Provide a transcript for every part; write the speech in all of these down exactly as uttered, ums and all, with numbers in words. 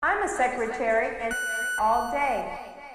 I'm a secretary and all day.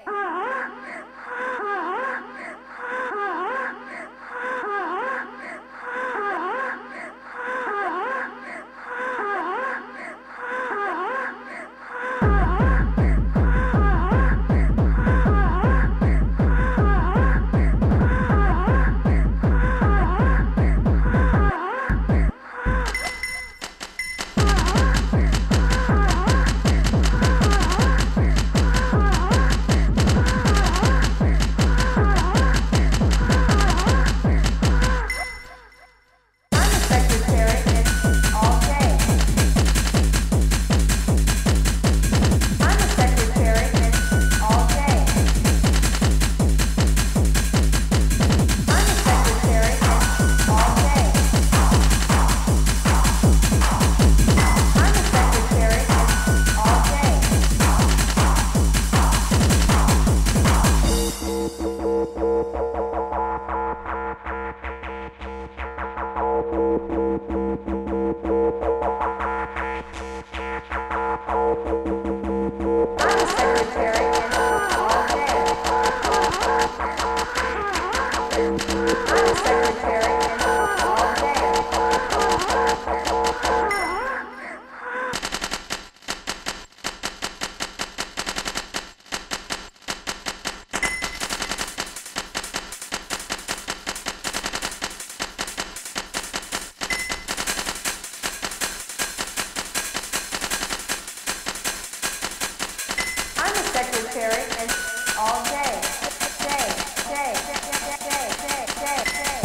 Secretary and all day, day, day, day, day, day, day, day.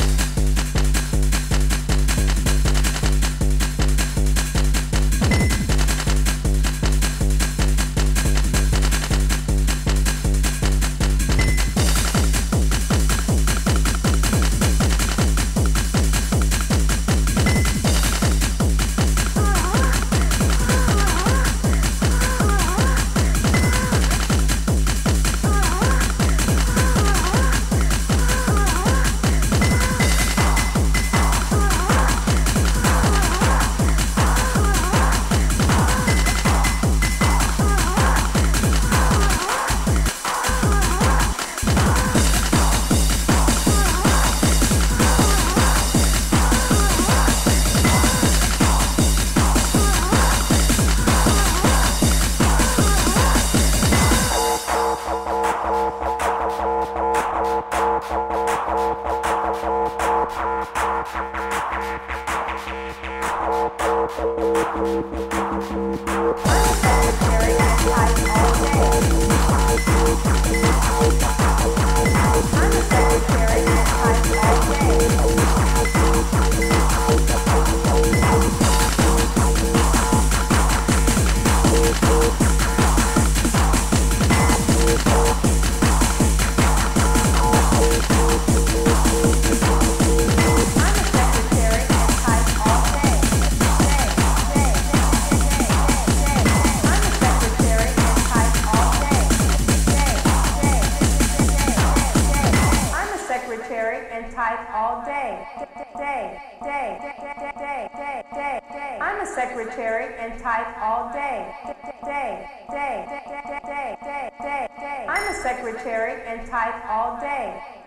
And type all day, day, day, day, day, day, day, day. I'm a secretary and type all day, day, day, day, day, day, day, day. I'm a secretary and type all day.